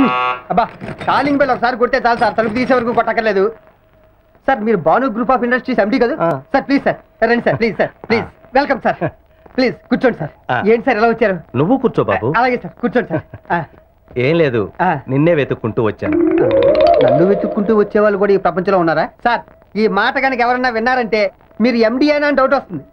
అబ్బా calling bell ఒకసారి కొడితే చాలు సార్, తలుపు తీసే వరకు కొట్టక్కర్లేదు. సార్ మీరు Bhanu group of industries MD కదా సార్? ప్లీజ్ సార్ రండి sir, please sir, please welcome sir, please కూర్చోండి సార్. ఏంటి సార్ ఎలా వచ్చారు? నువ్వు కూర్చో బాబు. అలాగే సార్ కూర్చోండి సార్. ఏం లేదు, నిన్నే వెతుక్కుంటూ వచ్చాను. నన్ను వెతుక్కుంటూ వచ్చేవాళ్ళు కూడా ఈ ప్రపంచంలో ఉన్నారా సార్? ఈ మాట కనుక ఎవరన్నా విన్నారంటే మీరు ఎండి అయినా అని డౌట్ వస్తుంది.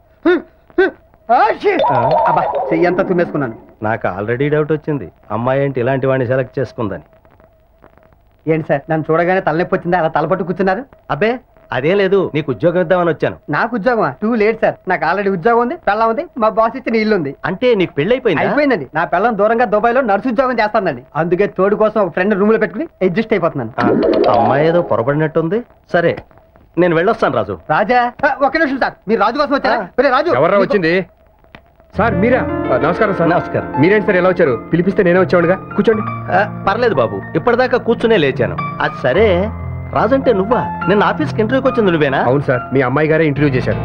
అబ్బా చెయ్యంతా తుమ్మేసుకున్నాను. నాకు ఆల్రెడీ డౌట్ వచ్చింది, అమ్మాయి ఏంటి ఇలాంటి వాడిని సెలెక్ట్ చేసుకుందని. ఏంటి సార్ నన్ను చూడగానే తలనొప్పి వచ్చిందా అలా తలపట్టు కూర్చున్నారు? అబ్బే అదే లేదు, నీకు ఉద్యోగం ఇద్దామని వచ్చాను. నాకు ఉద్యోగమా? టూ లేట్ సార్, నాకు ఆల్రెడీ ఉద్యోగం ఉంది, పెళ్ళం ఉంది, మా బాస్ ఇచ్చిన ఇల్లు ఉంది. అంటే నీకు పెళ్లి అయిపోయింది? అయిపోయిందండి. నా పెళ్ళం దూరంగా దుబాయ్లో నర్సు ఉద్యోగం చేస్తానండి. అందుకే తోడు కోసం ఒక ఫ్రెండ్ రూమ్ లో పెట్టుకుని అడ్జస్ట్ అయిపోతున్నాను. అమ్మాయి ఏదో పొరపడినట్టుంది. సరే నేను వెళ్ళొస్తాను రాజు. రాజా ఒక్క నిమిషం సార్, మీరు రాజు కోసం వచ్చారా? రాజు ఎవరా వచ్చింది? సార్ మీరా? నమస్కారం సార్. నమస్కారం. మీరేంటి సార్ ఎలా వచ్చారు? పిలిపిస్తే నేనే వచ్చాడుగా, కూర్చోండి. పర్లేదు బాబు, ఇప్పటిదాకా కూర్చునే లేచాను. అది సరే, రాజు అంటే నువ్వా? నిన్న ఆఫీస్కి ఇంటర్వ్యూకి వచ్చింది నువ్వేనా? అవును సార్, మీ అమ్మాయి గారే ఇంటర్వ్యూ చేశారు.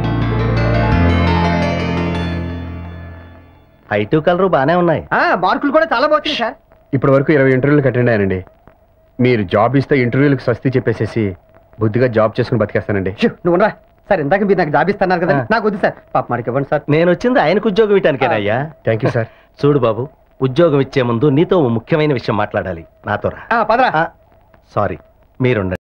హైటు కలరు బానే ఉన్నాయి. మార్కులు కూడా చాలా బాగున్నాయి సార్. ఇప్పటి వరకు 20 ఇంటర్వ్యూలకు అటెండ్ అయ్యానండి. మీరు జాబ్ ఇస్తే ఇంటర్వ్యూలకు స్వస్తి చెప్పేసేసి బుద్ధిగా జాబ్ చేసుకుని బతికేస్తానండి. నువ్వు రా సార్, ఇందాక మీరు నాకు జాబ్ ఇస్తున్నారు కదా, నాకు వద్దు సార్, పాప మనకి ఇవ్వండి సార్. నేను వచ్చింది ఆయనకు ఉద్యోగం ఇవ్వటానికేనా అయ్యా? Thank you sir. చూడు బాబు, ఉద్యోగం ఇచ్చే ముందు నీతో ముఖ్యమైన విషయం మాట్లాడాలి. నాతో రా. పదరా. సారీ, మీరుండండి.